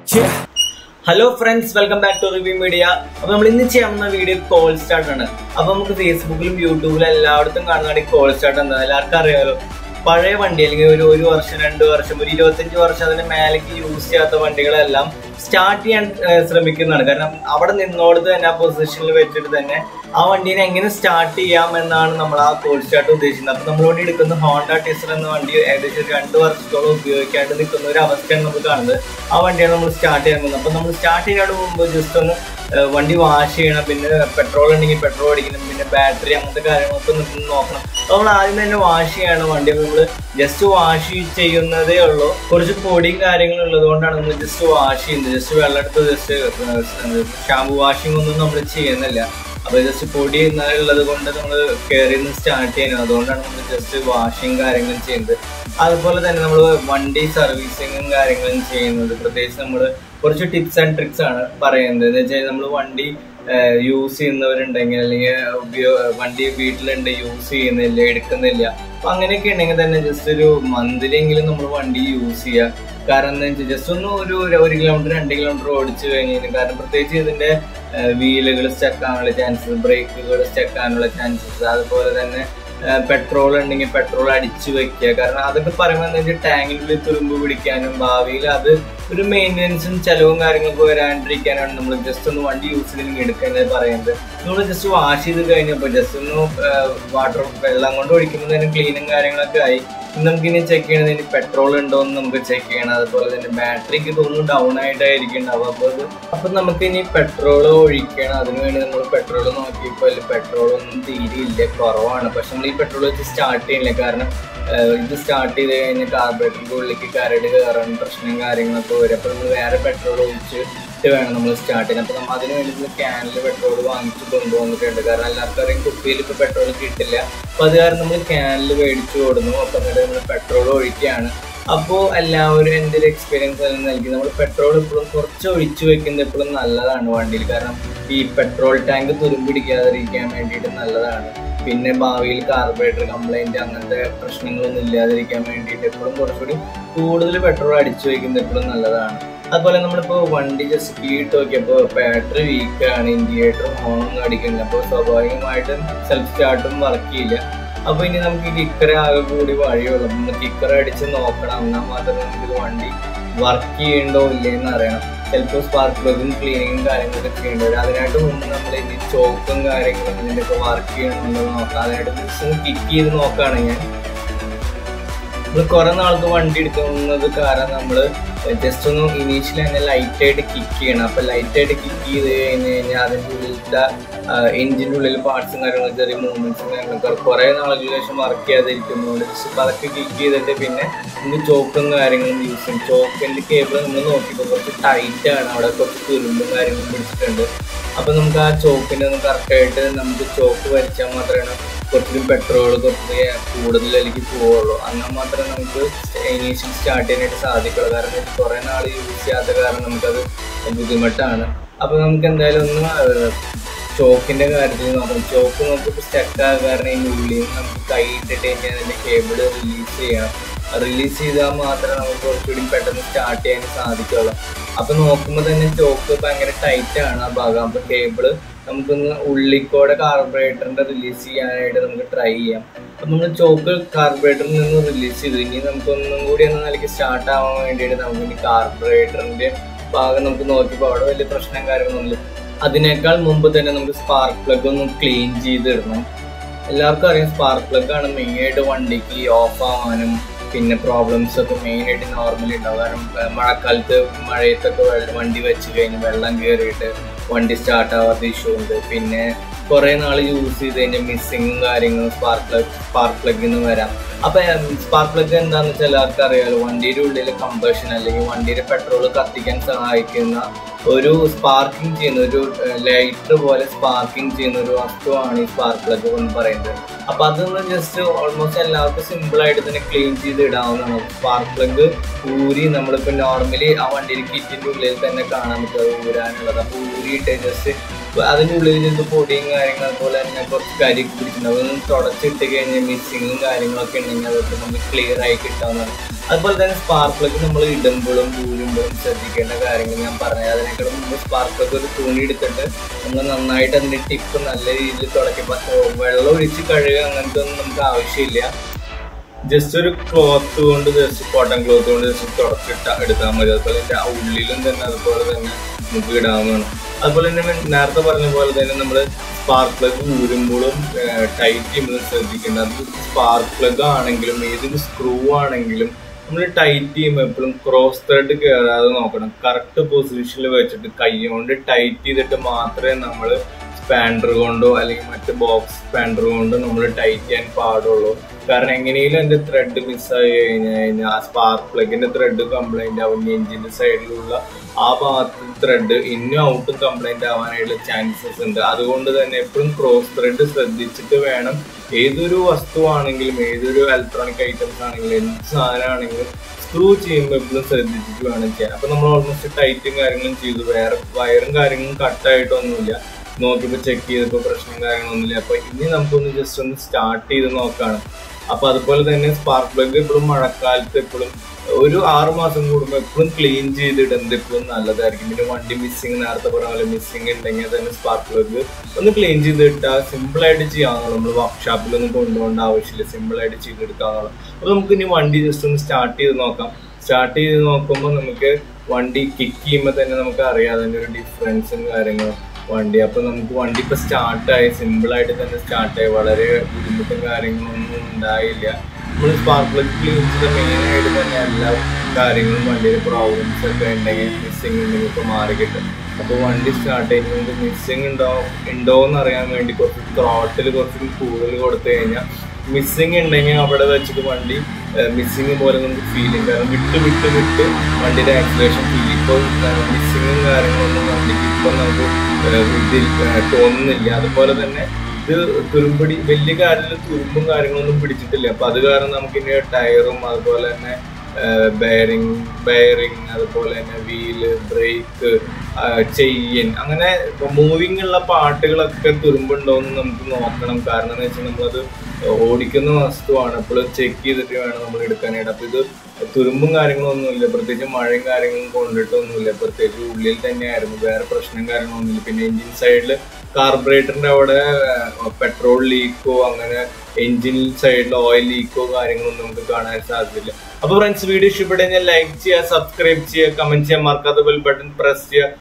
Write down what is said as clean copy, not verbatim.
Hello friends, welcome back to Review Media. We will see this video call start. We will Facebook and YouTube call start. പഴയ വണ്ടി അല്ലെങ്കിൽ ഒരു വർഷം 2 വർഷം 25 വർഷം അതിന് മേലേക്ക് യൂസ് ചെയ്യാത്ത വണ്ടികളെല്ലാം സ്റ്റാർട്ട് ചെയ്യാൻ ശ്രമിക്കുന്നതാണ്. കാരണം അവിടെ നിന്നോടത്ത് തന്നെ ആ പൊസിഷനിൽ വെച്ചിട്ട് തന്നെ ആ വണ്ടീനെ എങ്ങനെ സ്റ്റാർട്ട് ചെയ്യാം എന്നാണ് നമ്മൾ ആ കോൾ സ്റ്റാർട്ട് ഉദ്ദേശിക്കുന്നത്. അപ്പോൾ നമ്മൾ ഇവിടെ എടുക്കുന്ന ഹോണ്ട ടിസർ എന്ന വണ്ടി ഏകദേശം 2 വർഷത്തോളം ഉപയോഗിക്കാണ്ട് നിൽക്കുന്ന ഒരു അവസ്ഥയാണ് നമ്മൾ കാണുന്നത്. ആ വണ്ടിയാണ് നമ്മൾ സ്റ്റാർട്ട് ചെയ്യാൻ പോകുന്നത്. അപ്പോൾ നമ്മൾ സ്റ്റാർട്ട് ചെയ്യാൻ മുമ്പ് ജസ്റ്റ് ഒന്ന് വണ്ടി വാഷ് ചെയ്യണം, പിന്നെ പെട്രോൾ ഉണ്ടെങ്കിൽ പെട്രോൾ അടിക്കണം, പിന്നെ ബാറ്ററി അങ്ങനത്തെ കാര്യങ്ങളൊക്കെ നോക്കണം. നമ്മൾ ആദ്യം തന്നെ വാഷ് ചെയ്യണം വണ്ടി. നമ്മൾ ജസ്റ്റ് വാഷ് ചെയ്യുന്നതേ ഉള്ളൂ. കുറച്ച് പൊടിയും കാര്യങ്ങളും ഉള്ളത് കൊണ്ടാണ് നമ്മൾ ജസ്റ്റ് വാഷ് ചെയ്യുന്നത്. ജസ്റ്റ് വെള്ളം എടുത്ത് ജസ്റ്റ് ഷാമ്പു വാഷിംഗ് ഒന്നും നമ്മൾ ചെയ്യുന്നില്ല. അപ്പോൾ ജസ്റ്റ് പൊടി ഉള്ളത് കൊണ്ട് നമ്മൾ കയറി നിന്ന് സ്റ്റാർട്ട് ചെയ്യണം. അതുകൊണ്ടാണ് നമ്മൾ ജസ്റ്റ് വാഷിങ് കാര്യങ്ങളും ചെയ്യുന്നത്. അതുപോലെ തന്നെ നമ്മൾ വണ്ടി സർവീസിങ്ങും കാര്യങ്ങളും ചെയ്യുന്നത്. പ്രത്യേകിച്ച് നമ്മൾ കുറച്ച് ടിപ്സ് ആൻഡ് ട്രിക്സ് ആണ് പറയുന്നത്. എന്ന് വെച്ചാൽ നമ്മൾ വണ്ടി യൂസ് ചെയ്യുന്നവരുണ്ടെങ്കിൽ അല്ലെങ്കിൽ വണ്ടി വീട്ടിലുണ്ട് യൂസ് ചെയ്യുന്നില്ല, എടുക്കുന്നില്ല, അപ്പൊ അങ്ങനെയൊക്കെ ഉണ്ടെങ്കിൽ തന്നെ ജസ്റ്റ് ഒരു മന്ത്ലിയെങ്കിലും നമ്മൾ വണ്ടി യൂസ് ചെയ്യുക. കാരണം എന്താ വെച്ചാൽ ജസ്റ്റ് ഒന്ന് ഒരു 1 കിലോമീറ്റർ 2 കിലോമീറ്റർ ഓടിച്ചു കഴിഞ്ഞാൽ, കാരണം പ്രത്യേകിച്ച് ഇതിന്റെ വീലുകൾ സ്റ്റക്ക് ആകാനുള്ള ചാൻസസ്, ബ്രേക്കുകൾ സ്റ്റക്ക് ആകാനുള്ള ചാൻസസ്, അതുപോലെ തന്നെ പെട്രോൾ ഉണ്ടെങ്കിൽ പെട്രോൾ അടിച്ചു വെക്കുക. കാരണം അതൊക്കെ പറയുമ്പോൾ എന്താ വെച്ചാൽ ടാങ്കിനുള്ളിൽ തുരുമ്പ് പിടിക്കാനും ഭാവിയിൽ അത് ഒരു മെയിൻ്റെനൻസും ചെലവും കാര്യങ്ങളൊക്കെ വരാണ്ടിരിക്കാനാണ് നമ്മൾ ജസ്റ്റ് ഒന്ന് വണ്ടി യൂസ് ചെയ്തെങ്കിൽ എടുക്കുന്നത് പറയുന്നത്. നമ്മൾ ജസ്റ്റ് വാഷ് ചെയ്ത് കഴിഞ്ഞപ്പോൾ ജസ്റ്റ് ഒന്ന് വെള്ളം കൊണ്ട് ഒഴിക്കുമ്പോൾ തന്നെ ക്ലീനും കാര്യങ്ങളൊക്കെ ആയി. നമുക്കിനി ചെക്ക് ചെയ്യണത് ഇനി പെട്രോൾ ഉണ്ടോ എന്ന് നമുക്ക് ചെക്ക് ചെയ്യണം. അതുപോലെ തന്നെ ബാറ്ററിക്ക് തോന്നുന്നു ഡൗൺ ആയിട്ടായിരിക്കും അപ്പൊ നമുക്ക് ഇനി പെട്രോൾ ഒഴിക്കണം. അതിനുവേണ്ടി നമ്മൾ പെട്രോൾ നോക്കിയപ്പോൾ പെട്രോൾ ഒന്നും തീരെയില്ല, കുറവാണ്. പക്ഷെ നമ്മൾ ഈ പെട്രോൾ വെച്ച് സ്റ്റാർട്ട് ചെയ്യില്ല. കാരണം ഇത് സ്റ്റാർട്ട് ചെയ്ത് കഴിഞ്ഞാൽ കാർബറേറ്ററിന്റെ ഉള്ളിലേക്ക് കരട് കയറാൻ പ്രശ്നം കാര്യങ്ങളൊക്കെ വരും. അപ്പോൾ നമ്മൾ വേറെ പെട്രോൾ ഒഴിച്ചിട്ട് വേണം നമ്മൾ സ്റ്റാർട്ട് ചെയ്യാൻ. അപ്പോൾ നമ്മൾ അതിന് വേണ്ടി ക്യാനിൽ പെട്രോൾ വാങ്ങിച്ച് കൊണ്ടുവന്നിട്ടുണ്ട്. കാരണം എല്ലാവർക്കും അറിയാം കുപ്പിയിൽ ഇപ്പോൾ പെട്രോൾ കിട്ടില്ല. അപ്പോൾ അത് കാരണം നമ്മൾ ക്യാനിൽ മേടിച്ചു കൊടുക്കുന്നു. അപ്പോൾ എന്നിട്ട് നമ്മൾ പെട്രോൾ ഒഴിക്കുകയാണ്. അപ്പോൾ എല്ലാവരും എൻ്റെ ഒരു എക്സ്പീരിയൻസ് അതിന് നൽകി നമ്മൾ പെട്രോൾ എപ്പോഴും കുറച്ച് ഒഴിച്ചു വെക്കുന്നത് എപ്പോഴും നല്ലതാണ് വണ്ടിയിൽ. കാരണം ഈ പെട്രോൾ ടാങ്ക് തുരുമ്പിടിക്കാതിരിക്കാൻ വേണ്ടിയിട്ട് നല്ലതാണ്. പിന്നെ ഭാവിയിൽ കാർബറേറ്റർ കംപ്ലൈൻറ്റ് അങ്ങനത്തെ പ്രശ്നങ്ങളൊന്നും ഇല്ലാതിരിക്കാൻ വേണ്ടിയിട്ട് എപ്പോഴും കുറച്ചുകൂടി കൂടുതൽ പെട്രോൾ അടിച്ചു വയ്ക്കുന്നത് എപ്പോഴും നല്ലതാണ്. അതുപോലെ നമ്മളിപ്പോൾ വണ്ടി ജസ്റ്റ് കീട്ട് നോക്കിയപ്പോൾ ബാറ്ററി വീക്കാണ്, ഇൻഡിക്കേറ്ററും ഹോണൊന്നും അടിക്കുന്നില്ല. അപ്പോൾ സ്വാഭാവികമായിട്ടും സെൽഫ് സ്റ്റാർട്ടും വർക്ക് ചെയ്യില്ല. അപ്പോൾ ഇനി നമുക്ക് കിക്കർ ആകെ കൂടി വഴിയുള്ളൂ. നമ്മൾ കിക്കർ അടിച്ച് നോക്കണം, എന്നാൽ മാത്രമേ നമുക്ക് വണ്ടി വർക്ക് ചെയ്യണ്ടോ ഇല്ലേന്ന് അറിയണം. ചിലപ്പോൾ സ്പാർക്ക് പ്ലഗും ക്ലീനിങ്ങും കാര്യങ്ങളൊക്കെ ചെയ്യേണ്ടി വരും. അതിനായിട്ട് മുമ്പ് നമ്മൾ ഇനി ചോക്കും കാര്യങ്ങളും ഇതിൻ്റെയൊക്കെ വർക്ക് ചെയ്യണമെന്നുള്ളത് നോക്കാം. അതിനായിട്ട് ജസ്റ്റ് കിക്ക് ചെയ്ത് നോക്കുകയാണെങ്കിൽ നമ്മൾ കുറേ നാൾക്ക് വണ്ടി എടുക്കുന്നത് കാരണം നമ്മൾ ജസ്റ്റ് ഒന്ന് ഇനീഷ്യലി തന്നെ ലൈറ്റായിട്ട് കിക്ക് ചെയ്യണം. അപ്പോൾ ലൈറ്റായിട്ട് കിക്ക് ചെയ്ത് കഴിഞ്ഞ് കഴിഞ്ഞാൽ അതിൻ്റെ ഉള്ളിലത്തെ എഞ്ചിൻ്റെ ഉള്ളിൽ പാർട്സും കാര്യങ്ങളും ചെറിയ മൂവ്മെൻറ്റ്സും കാര്യങ്ങളൊക്കെ കുറേ നാളുകൾക്ക് ശേഷം വർക്ക് ചെയ്യാതിരിക്കുന്നതുകൊണ്ട് ജസ്റ്റ് അതൊക്കെ കിക്ക് ചെയ്തിട്ട് പിന്നെ നമുക്ക് ചോക്കും കാര്യങ്ങളും യൂസ് ചെയ്യും. ചോക്കിൻ്റെ കേബിൾ നമ്മൾ നോക്കിയപ്പോൾ കുറച്ച് ടൈറ്റാണ്, അവിടെ കുറച്ച് തുരുമ്പും കാര്യങ്ങളും പിടിച്ചിട്ടുണ്ട്. അപ്പോൾ നമുക്ക് ആ ചോക്കിൻ്റെ ഒന്ന് കറക്റ്റായിട്ട് നമുക്ക് ചോക്ക് വരച്ചാൽ മാത്രമേ കുറച്ചും പെട്രോൾ കുറച്ച് കൂടുതലേക്ക് പോവുള്ളൂ. എന്നാൽ മാത്രമേ നമുക്ക് ഇനീഷ്യൽ സ്റ്റാർട്ട് ചെയ്യാനായിട്ട് സാധിക്കുള്ളൂ. കാരണം കുറേ നാൾ യൂസ് ചെയ്യാത്ത കാരണം നമുക്കത് ബുദ്ധിമുട്ടാണ്. അപ്പോൾ നമുക്ക് എന്തായാലും ഒന്ന് ചോക്കിൻ്റെ കാര്യത്തിൽ നോക്കാം. ചോക്ക് നമുക്ക് സ്റ്റക്കാകാൻ കാരണം ഇതിൻ്റെ ഉള്ളിൽ നമുക്ക് കൈ ഇട്ടിട്ട് കഴിഞ്ഞാൽ അതിൻ്റെ കേബിൾ റിലീസ് ചെയ്യണം. റിലീസ് ചെയ്താൽ മാത്രമേ നമുക്ക് കുറച്ചുകൂടി പെട്ടെന്ന് സ്റ്റാർട്ട് ചെയ്യാൻ സാധിക്കുള്ളൂ. അപ്പോൾ നോക്കുമ്പോൾ തന്നെ ചോക്ക് ഭയങ്കര ടൈറ്റാണ് ആ ഭാഗം. അപ്പോൾ കേബിള് നമുക്കൊന്ന് ഉള്ളിക്കോടെ കാർബറേറ്ററിൻ്റെ റിലീസ് ചെയ്യാനായിട്ട് നമുക്ക് ട്രൈ ചെയ്യാം. അപ്പം നമ്മൾ ചോക്ക് കാർബറേറ്ററിൽ നിന്ന് റിലീസ് ചെയ്തു. ഇനി നമുക്കൊന്നും കൂടി എന്ന നിലയ്ക്ക് സ്റ്റാർട്ട് ആവാൻ വേണ്ടിയിട്ട് നമുക്ക് ഇനി കാർബറേറ്ററിൻ്റെ ഭാഗം നമുക്ക് നോക്കിയപ്പോൾ അവിടെ വലിയ പ്രശ്നം കാര്യങ്ങളൊന്നുമില്ല. അതിനേക്കാൾ മുമ്പ് തന്നെ നമുക്ക് സ്പാർക്ക് പ്ലഗ് ഒന്ന് ക്ലീൻ ചെയ്തിടണം. എല്ലാവർക്കും അറിയാം സ്പാർക്ക് പ്ലഗ് ആണ് മെയിനായിട്ട് വണ്ടിക്ക് ഓഫ് ആവാനും പിന്നെ പ്രോബ്ലംസ് ഒക്കെ മെയിനായിട്ട് നോർമലി ഉണ്ടാവും. കാരണം മഴക്കാലത്ത് മഴയത്തൊക്കെ വണ്ടി വെച്ച് കഴിഞ്ഞ് വെള്ളം കയറിയിട്ട് വണ്ടി സ്റ്റാർട്ട് ആവാത്ത ഇഷ്യൂ ഉണ്ട്. പിന്നെ കുറേ നാൾ യൂസ് ചെയ്ത് കഴിഞ്ഞാൽ മിസ്സിങ്ങും കാര്യങ്ങളും സ്പാർക്ക് പ്ലഗിൽ നിന്ന് വരാം. അപ്പം സ്പാർക്ക് പ്ലഗ് എന്താണെന്ന് വെച്ചാൽ എല്ലാവർക്കും അറിയാമല്ലോ, വണ്ടിയുടെ ഉള്ളിൽ കമ്പഷൻ അല്ലെങ്കിൽ വണ്ടിയുടെ പെട്രോൾ കത്തിക്കാൻ സഹായിക്കുന്ന ഒരു സ്പാർക്കിംഗ് ചെയ്യുന്ന ഒരു ലൈറ്റർ പോലെ സ്പാർക്കിംഗ് ചെയ്യുന്ന ഒരു വസ്തുവാണ് ഈ സ്പാർക്ക് പ്ലഗ് എന്ന് പറയുന്നത്. അപ്പം അതൊന്ന് ജസ്റ്റ് ഓൾമോസ്റ്റ് എല്ലാവർക്കും സിമ്പിളായിട്ട് തന്നെ ക്ലീൻ ചെയ്ത് ഇടാവുന്നതാണ്. സ്പാർക്ക് പ്ലഗ് ഊരി നമ്മളിപ്പോൾ നോർമലി ആ വണ്ടിയുടെ കിറ്റിൻ്റെ ഉള്ളിൽ തന്നെ കാണാൻ പറ്റും അത് ഊരാനുള്ളത്. അപ്പോൾ ഊരിയിട്ട് ജസ്റ്റ് അതിൻ്റെ ഉള്ളിൽ ചെന്ന് പൊടിയും കാര്യങ്ങളും അതുപോലെ തന്നെ കുറച്ച് കരിയൊക്കെ പിടിച്ചിട്ടുണ്ട്. അതൊന്ന് തുടച്ചിട്ട് കഴിഞ്ഞാൽ മിസ്സിങ്ങും കാര്യങ്ങളൊക്കെ ഉണ്ടെങ്കിൽ അതൊക്കെ നമുക്ക് ക്ലിയർ ആയി കിട്ടാവുന്നതാണ്. അതുപോലെ തന്നെ സ്പാർക്ക് പ്ലഗ് നമ്മൾ ഇടുമ്പോഴും ഊരുമ്പോഴും ശ്രദ്ധിക്കേണ്ട കാര്യങ്ങൾ ഞാൻ പറഞ്ഞത്. അതിനേക്കാളും മുമ്പ് സ്പാർക്ക് പ്ലഗ് ഒരു തുണി എടുത്തിട്ട് നമ്മൾ നന്നായിട്ട് അതിൻ്റെ ടിപ്പ് നല്ല രീതിയിൽ തുടക്കി വെള്ളം ഒഴിച്ച് കഴുകുക അങ്ങനത്തെ ഒന്നും നമുക്ക് ആവശ്യമില്ല. ജസ്റ്റ് ഒരു ക്ലോത്ത് കൊണ്ട് ജസ്റ്റ് കോട്ടൺ ക്ലോത്ത് കൊണ്ട് ജസ്റ്റ് തുടച്ചിട്ട് എടുത്താൽ മതി. അതുപോലെ തന്നെ ആ ഉള്ളിലും തന്നെ അതുപോലെ തന്നെ നമുക്ക് ഇടാവുന്നതാണ്. അതുപോലെ തന്നെ നേരത്തെ പറഞ്ഞ പോലെ തന്നെ നമ്മൾ സ്പാർക്ക് പ്ലഗ് ഊരുമ്പോഴും ടൈറ്റ് ചെയ്യുമ്പോഴും ശ്രദ്ധിക്കേണ്ടത്. അത് സ്പാർക്ക് പ്ലഗ് ആണെങ്കിലും ഏതൊരു സ്ക്രൂ ആണെങ്കിലും നമ്മൾ ടൈറ്റ് ചെയ്യുമ്പോൾ എപ്പോഴും ക്രോസ് ത്രെഡ് കയറാതെ നോക്കണം. കറക്റ്റ് പൊസിഷനിൽ വെച്ചിട്ട് കൈ കൊണ്ട് ടൈറ്റ് ചെയ്തിട്ട് മാത്രമേ നമ്മൾ സ്പാൻഡർ കൊണ്ടോ അല്ലെങ്കിൽ മറ്റ് ബോക്സ് സ്പാൻഡർ കൊണ്ടോ നമ്മൾ ടൈറ്റ് ചെയ്യാൻ പാടുള്ളൂ. കാരണം എങ്ങനെയും എൻ്റെ ത്രെഡ് മിസ്സായി കഴിഞ്ഞാൽ ആ സ്പാർക്ക് പ്ലഗിന്റെ ത്രെഡ് കംപ്ലൈന്റ് ആവും. എഞ്ചിന്റെ സൈഡിലുള്ള ആ ഭാഗത്ത് ത്രെഡ് ഇന്നും ഔട്ടും കംപ്ലൈന്റ് ആവാനായിട്ടുള്ള ചാൻസസ് ഉണ്ട്. അതുകൊണ്ട് തന്നെ എപ്പോഴും ക്രോസ് ത്രെഡ് ശ്രദ്ധിച്ചിട്ട് വേണം ഏതൊരു വസ്തുവാണെങ്കിലും ഏതൊരു ഇലക്ട്രോണിക് ഐറ്റംസ് ആണെങ്കിലും എന്ത് സാധനമാണെങ്കിലും സ്ക്രൂ ചെയ്യുമ്പോൾ എപ്പോഴും ശ്രദ്ധിച്ചിട്ട് വേണം ചെയ്യാൻ. അപ്പൊ നമ്മൾ ഓൾമോസ്റ്റ് ടൈറ്റും കാര്യങ്ങളും ചെയ്തു. വേറെ വയറും കാര്യങ്ങളും കട്ടായിട്ടൊന്നുമില്ല. നോക്കിയപ്പോൾ ചെക്ക് ചെയ്തപ്പോൾ പ്രശ്നം കാര്യങ്ങളൊന്നുമില്ല. അപ്പൊ ഇനി നമുക്കൊന്ന് ജസ്റ്റ് ഒന്ന് സ്റ്റാർട്ട് ചെയ്ത് നോക്കാണ്. അപ്പൊ അതുപോലെ തന്നെ സ്പാർക്ക് പ്ലഗ് എപ്പോഴും മഴക്കാലത്ത് എപ്പോഴും ഒരു 6 മാസം കൂടുമ്പോൾ എപ്പോഴും ക്ലീൻ ചെയ്തിടുന്നത് എപ്പോഴും നല്ലതായിരിക്കും. പിന്നെ വണ്ടി മിസ്സിങ് നേരത്തെ പറഞ്ഞ പോലെ മിസ്സിങ് ഉണ്ടെങ്കിൽ തന്നെ സ്പാർക്ക് പ്ലഗ് ഒന്ന് ക്ലീൻ ചെയ്തിട്ടാൽ സിമ്പിളായിട്ട് ചെയ്യാവുള്ളൂ. നമ്മൾ വർക്ക്ഷോപ്പിലൊന്നും കൊണ്ടുപോകേണ്ട ആവശ്യമില്ല, സിമ്പിളായിട്ട് ചെയ്തെടുക്കാവുള്ളൂ. അപ്പോൾ നമുക്ക് ഇനി വണ്ടി ജസ്റ്റ് ഒന്ന് സ്റ്റാർട്ട് ചെയ്ത് നോക്കാം. സ്റ്റാർട്ട് ചെയ്ത് നോക്കുമ്പോൾ നമുക്ക് വണ്ടി കിക്ക് ചെയ്യുമ്പോൾ തന്നെ നമുക്ക് അറിയാം അതിൻ്റെ ഒരു ഡിഫറൻസും കാര്യങ്ങളും വണ്ടി. അപ്പൊ നമുക്ക് വണ്ടി ഇപ്പൊ സ്റ്റാർട്ടായി, സിമ്പിളായിട്ട് തന്നെ സ്റ്റാർട്ടായി, വളരെ ബുദ്ധിമുട്ടും കാര്യങ്ങളൊന്നും ഉണ്ടായില്ല. നമ്മൾ സ്പാർക്ക് പ്ലഗ് ക്ലീൻ ചെയ്ത മെയിനായിട്ട് തന്നെ എല്ലാ കാര്യങ്ങളും വണ്ടിയുടെ പ്രോബ്ലംസ് ഒക്കെ ഉണ്ടെങ്കിൽ മിസ്സിങ് ഉണ്ടെങ്കിൽ ഇപ്പൊ മാറി കിട്ടും. അപ്പോൾ വണ്ടി സ്റ്റാർട്ട് ചെയ്യുന്നത് മിസ്സിങ് ഉണ്ടോ എന്ന് അറിയാൻ വേണ്ടി കുറച്ച് ത്രോട്ടിൽ കുറച്ച് കൂടുതൽ കൊടുത്തു കഴിഞ്ഞാൽ മിസ്സിങ് ഉണ്ടെങ്കിൽ അവിടെ വെച്ചിട്ട് വണ്ടി മിസ്സിങ് പോലെ നമുക്ക് ഫീൽ ചെയ്യും. കാരണം വിട്ട് വണ്ടിയുടെ ആക്സിലേഷൻ ഫീൽ. ഇപ്പോൾ മിസ്സിങ്ങും കാര്യങ്ങളൊന്നും വണ്ടിക്ക് ഇപ്പം നമുക്ക് ഇതിൽ തോന്നുന്നില്ല. അതുപോലെ തന്നെ ഇത് തുരുമ്പടി വലിയ കാര്യത്തിൽ തുരുമ്പും കാര്യങ്ങളൊന്നും പിടിച്ചിട്ടില്ല. അപ്പൊ അത് കാരണം നമുക്ക് ഇനി ടയറും അതുപോലെ തന്നെ ബെയറിങ് അതുപോലെ തന്നെ വീല്, ബ്രേക്ക്, ചെയിൻ, അങ്ങനെ മൂവിങ് ഉള്ള പാർട്ടുകളൊക്കെ തുരുമ്പുണ്ടോയെന്ന് നമുക്ക് നോക്കണം. കാരണം എന്ന് വെച്ചാൽ നമ്മളത് ഓടിക്കുന്ന വസ്തുവാണ്, എപ്പോഴും ചെക്ക് ചെയ്തിട്ട് വേണം നമ്മൾ എടുക്കാനായിട്ട്. അപ്പൊ ഇത് തുരുമ്പും കാര്യങ്ങളൊന്നുമില്ല, പ്രത്യേകിച്ച് മഴയും കാര്യങ്ങളും കൊണ്ടിട്ടൊന്നുമില്ല. പ്രത്യേകിച്ച് ഉള്ളിൽ തന്നെയായിരുന്നു, വേറെ പ്രശ്നം കാര്യങ്ങളൊന്നുമില്ല. പിന്നെ എഞ്ചിൻ സൈഡിൽ കാർബറേറ്ററിന്റെ അവിടെ പെട്രോൾ ലീക്കോ അങ്ങനെ എഞ്ചിൻ സൈഡിൽ ഓയിൽ ലീക്കോ കാര്യങ്ങളൊന്നും നമുക്ക് കാണാൻ സാധ്യതയില്ല. അപ്പൊ ഫ്രണ്ട്സ്, വീഡിയോ ഇഷ്ടപ്പെട്ടു കഴിഞ്ഞാൽ ലൈക്ക് ചെയ്യുക, സബ്സ്ക്രൈബ് ചെയ്യുക, കമന്റ് ചെയ്യാൻ മറക്കാത്ത ബെൽ ബട്ടൺ പ്രസ് ചെയ്യുക.